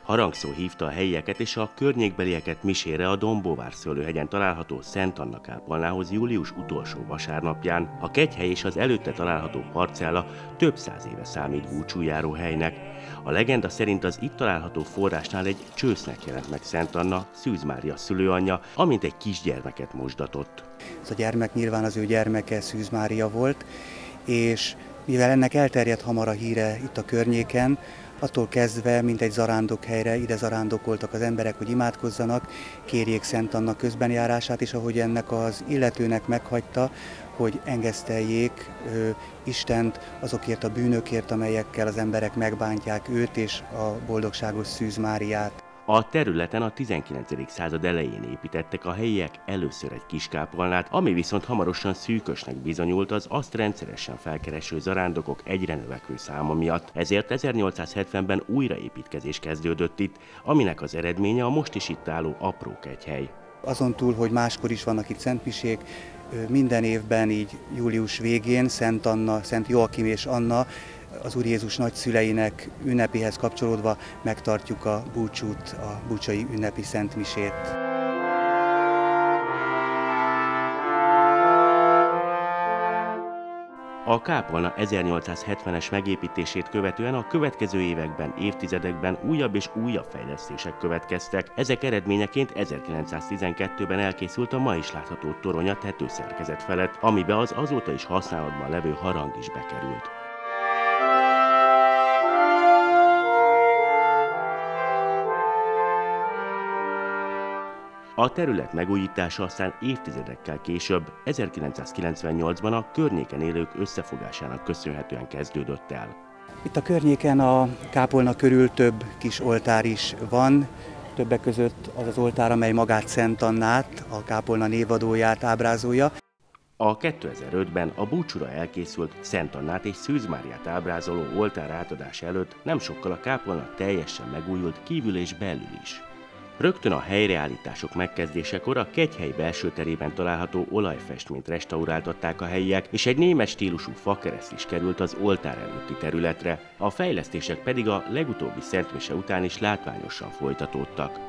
Harangszó hívta a helyieket és a környékbelieket misére a Dombóvár-Szőlőhegyen található Szent Anna kápolnához július utolsó vasárnapján. A kegyhely és az előtte található parcella több száz éve számít búcsújáró helynek. A legenda szerint az itt található forrásnál egy csősznek jelent meg Szent Anna, Szűz Mária szülőanyja, amint egy kisgyermeket mosdatott. Ez a gyermek nyilván az ő gyermeke, Szűz Mária volt, és mivel ennek elterjedt hamar a híre itt a környéken, attól kezdve, mint egy zarándokhelyre ide zarándokoltak az emberek, hogy imádkozzanak, kérjék Szent Anna közbenjárását, és ahogy ennek az illetőnek meghagyta, hogy engeszteljék Istent azokért a bűnökért, amelyekkel az emberek megbántják őt és a boldogságos Szűz Máriát. A területen a 19. század elején építettek a helyiek először egy kis kápolnát, ami viszont hamarosan szűkösnek bizonyult az azt rendszeresen felkereső zarándokok egyre növekvő száma miatt. Ezért 1870-ben újraépítkezés kezdődött itt, aminek az eredménye a most is itt álló apró kegyhely. Azon túl, hogy máskor is vannak itt szentmisék, minden évben így július végén Szent Anna, Szent Joachim és Anna, az Úr Jézus nagyszüleinek ünnepéhez kapcsolódva megtartjuk a búcsút, a búcsai ünnepi szentmisét. A kápolna 1870-es megépítését követően a következő években, évtizedekben újabb és újabb fejlesztések következtek. Ezek eredményeként 1912-ben elkészült a ma is látható torony a tetőszerkezet felett, amibe az azóta is használatban levő harang is bekerült. A terület megújítása aztán évtizedekkel később, 1998-ban a környéken élők összefogásának köszönhetően kezdődött el. Itt a környéken a kápolna körül több kis oltár is van, többek között az az oltár, amely magát Szent Annát, a kápolna névadóját ábrázolja. A 2005-ben a búcsúra elkészült Szent Annát és Szűz Máriát ábrázoló oltár átadása előtt nem sokkal a kápolna teljesen megújult kívül és belül is. Rögtön a helyreállítások megkezdésekor a kegyhely belső terében található olajfestményt restauráltatták a helyiek, és egy német stílusú fakereszt is került az oltár előtti területre, a fejlesztések pedig a legutóbbi szentmise után is látványosan folytatódtak.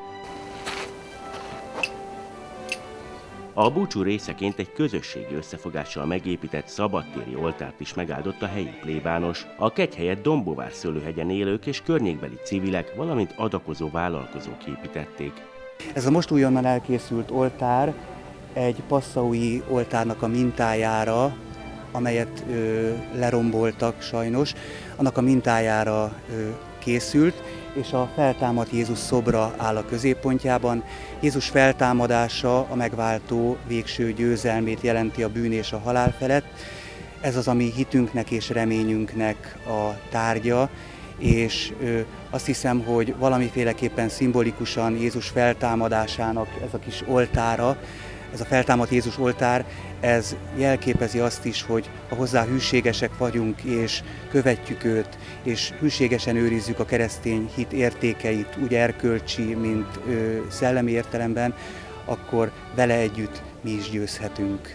A búcsú részeként egy közösségi összefogással megépített szabadtéri oltárt is megáldott a helyi plébános. A kegyhelyet Dombóvár-Szőlőhegyen élők és környékbeli civilek, valamint adakozó vállalkozók építették. Ez a most újonnan elkészült oltár egy passaui oltárnak a mintájára, amelyet leromboltak sajnos, annak a mintájára készült, és a feltámadt Jézus szobra áll a középpontjában. Jézus feltámadása a megváltó végső győzelmét jelenti a bűn és a halál felett. Ez az, ami hitünknek és reményünknek a tárgya, és azt hiszem, hogy valamiféleképpen szimbolikusan Jézus feltámadásának ez a kis oltára, ez a feltámadt Jézus oltár, ez jelképezi azt is, hogy ha hozzá hűségesek vagyunk, és követjük őt, és hűségesen őrizzük a keresztény hit értékeit, úgy erkölcsi, mint szellemi értelemben, akkor vele együtt mi is győzhetünk.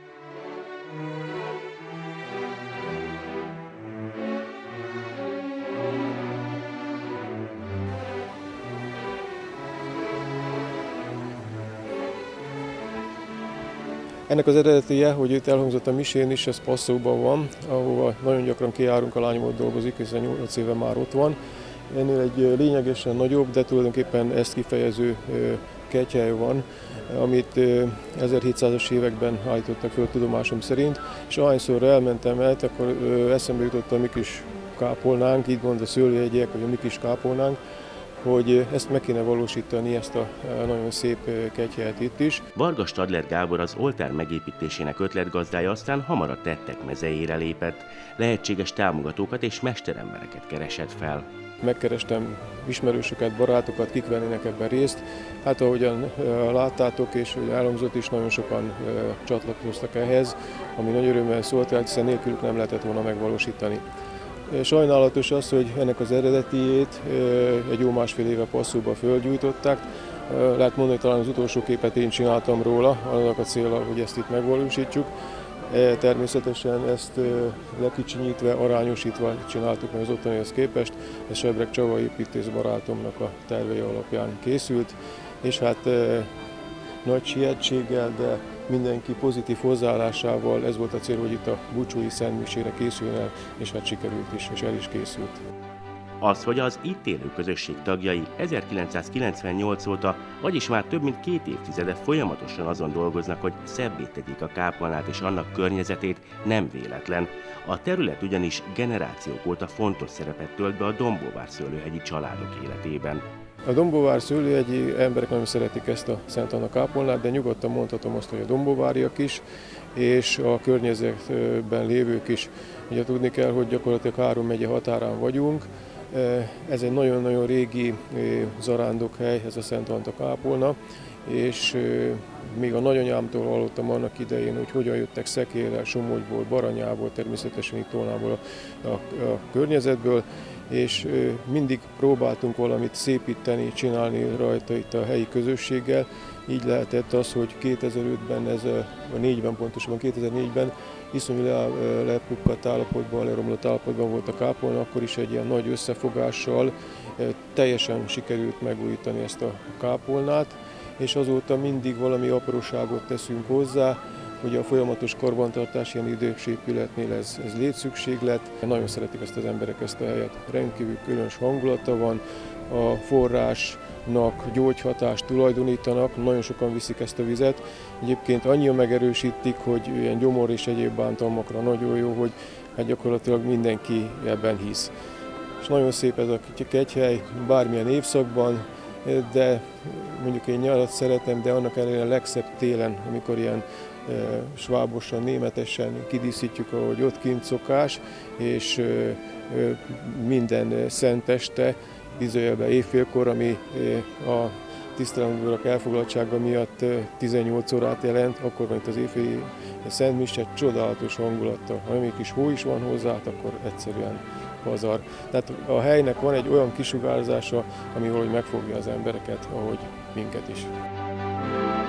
Ennek az eredetije, hogy itt elhangzott a misén is, ez Passzóban van, ahova nagyon gyakran kijárunk, a lányom ott dolgozik, hiszen 8 éve már ott van. Ennél egy lényegesen nagyobb, de tulajdonképpen ezt kifejező kegyhely van, amit 1700-as években állítottak föl tudomásom szerint, és ahányszor elmentem el, akkor eszembe jutott a mi kis kápolnánk, így mond a szőlőhegyiek, vagy a mi kis kápolnánk, hogy ezt meg kéne valósítani, ezt a nagyon szép kegyhelyet itt is. Varga Stadler Gábor, az oltár megépítésének ötletgazdája, aztán hamar a tettek mezejére lépett. Lehetséges támogatókat és mesterembereket keresett fel. Megkerestem ismerősöket, barátokat, kik vennének ebben részt. Hát ahogyan láttátok, és hogy elhangzott is, nagyon sokan csatlakoztak ehhez, ami nagy örömmel szolgált, hiszen nélkülük nem lehetett volna megvalósítani. Sajnálatos az, hogy ennek az eredetiét egy jó másfél éve Passzóba fölgyújtották. Lehet mondani, hogy talán az utolsó képet én csináltam róla, annak a célra, hogy ezt itt megvalósítsuk. Természetesen ezt lekicsinyítve, arányosítva csináltuk meg az ottanihoz képest. Ez Sebreg Csaba építész barátomnak a tervei alapján készült, és hát nagy sietséggel, de mindenki pozitív hozzáállásával ez volt a cél, hogy itt a búcsúi szentmisére készüljön el, és hát sikerült is, és el is készült. Az, hogy az itt élő közösség tagjai 1998 óta, vagyis már több mint 2 évtizede folyamatosan azon dolgoznak, hogy szebbé tegyék a kápolnát és annak környezetét, nem véletlen. A terület ugyanis generációk óta fontos szerepet tölt be a Dombóvár-Szőlőhegyi családok életében. A Dombóvár-Szőlőhegyi emberek nagyon szeretik ezt a Szent Anna kápolnát, de nyugodtan mondhatom azt, hogy a dombóváriak is, és a környezetben lévők is. Ugye tudni kell, hogy gyakorlatilag 3 megye határán vagyunk. Ez egy nagyon-nagyon régi zarándokhely, ez a Szent Anna kápolna, és még a nagyanyámtól hallottam annak idején, hogy hogyan jöttek Szekéllyel, Somogyból, Baranyából, természetesen itt Tolnából a környezetből, és mindig próbáltunk valamit szépíteni, csinálni rajta itt a helyi közösséggel. Így lehetett az, hogy 2005-ben, a 4-ben pontosabban 2004-ben iszonyú lepukkadt állapotban, leromlott állapotban volt a kápolna, akkor is egy ilyen nagy összefogással teljesen sikerült megújítani ezt a kápolnát, és azóta mindig valami apróságot teszünk hozzá, hogy a folyamatos karbantartás ilyen idős épületnél ez létszükséglet. Nagyon szeretik ezt az emberek, ezt a helyet. Rendkívül különös hangulata van, a forrásnak gyógyhatást tulajdonítanak, nagyon sokan viszik ezt a vizet. Egyébként annyian megerősítik, hogy ilyen gyomor és egyéb bántalmakra nagyon jó, hogy hát gyakorlatilag mindenki ebben hisz. És nagyon szép ez a kegyhely, bármilyen évszakban, de mondjuk én nyarat szeretem, de annak ellenére a legszebb télen, amikor ilyen svábosan, németesen kidíszítjük, ahogy ott kint szokás, és minden szenteste, idézőjelben éjfélkor, ami a tiszteletbűrök elfoglaltsága miatt 18 órát jelent, akkor van itt az éjféli szentmise, csodálatos hangulattal. Ha még kis hó is van hozzá, akkor egyszerűen pazar. Tehát a helynek van egy olyan kisugárzása, ami valahogy megfogja az embereket, ahogy minket is.